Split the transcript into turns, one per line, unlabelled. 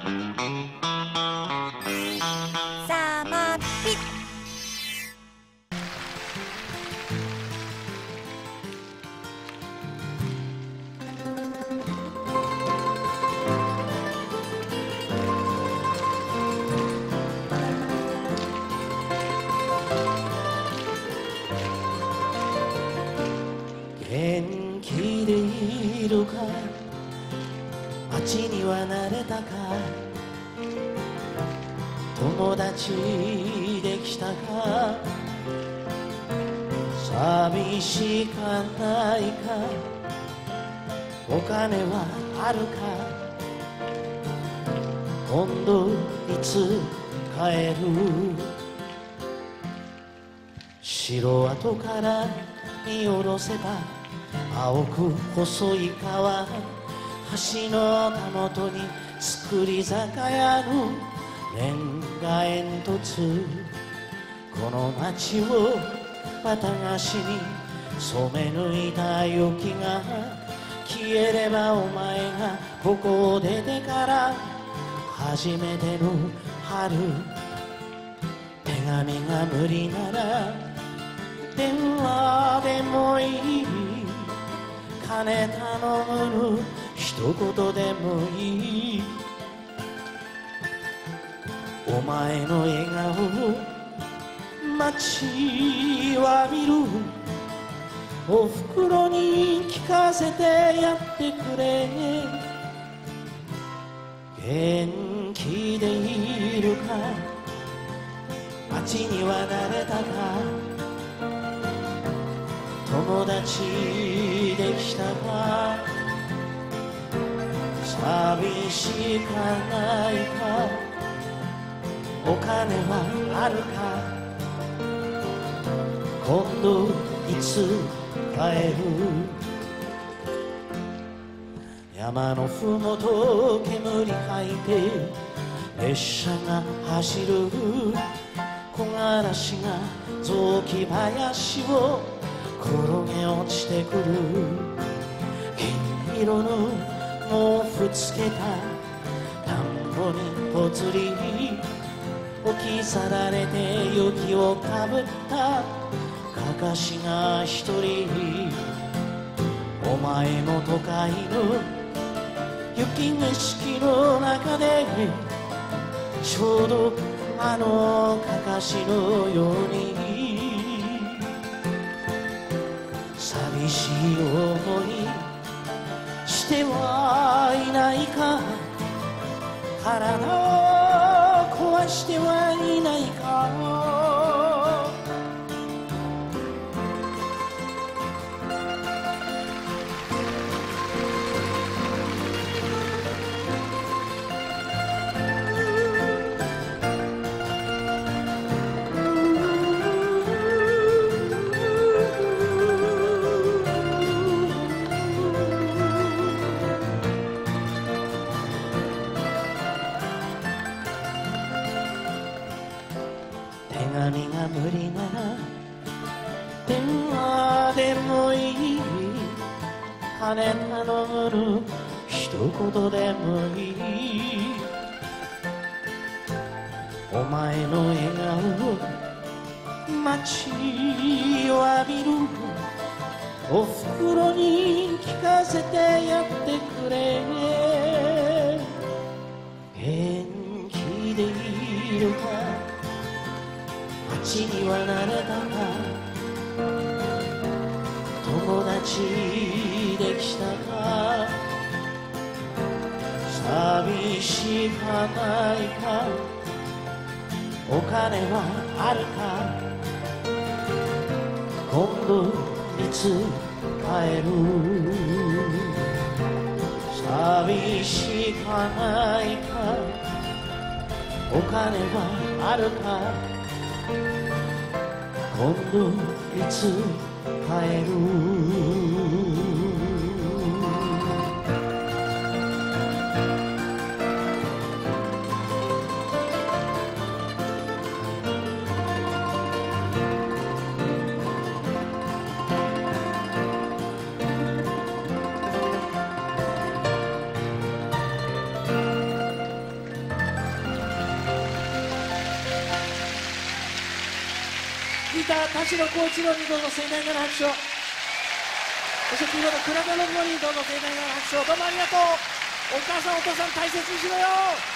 さまピ
元気でいるか、街には慣れたか、友達できたか、寂しかないか、お金はあるか、今度いつ帰る、城跡から見下ろせば青く細い川、橋のたもとに造り酒屋のレンガ煙突、この街を綿菓子に染め抜いた雪が消えれば、お前がここを出てから初めての春、手紙が無理なら電話でもいい、金頼む一言でもいい、お前の笑顔を待ちわびる、おふくろに聞かせてやってくれ、元気でいるか、街には慣れたか、友達できたか、寂しかないか、お金はあるか、今度いつ帰る、山のふもと煙吐いて列車が走る、木枯らしが雑木林を転げ落ちてくる、銀色の毛布つけた田んぼにぽつり置き去られて雪をかぶったかかしが一人、お前の都会の雪景色の中でちょうどあのかかしのように寂しい思いしてはいないか、体を壊してはいないか、手紙が無理なら電話でもいい、金頼む一言でもいい、お前の笑顔を待ちわびる、おふくろに聞かせてやってくれ、元気でいるか、街には慣れたか、友達できたか、寂しかないか、お金はあるか、今度いつ帰る、寂しかないか、お金はあるか、今度いつ帰る。 ギター田代浩一郎にどうぞ盛大なる拍手を、そしてキーボード倉田信子にどうぞ盛大なる拍手を。どうもありがとう。お母さんお父さん大切にしろよ。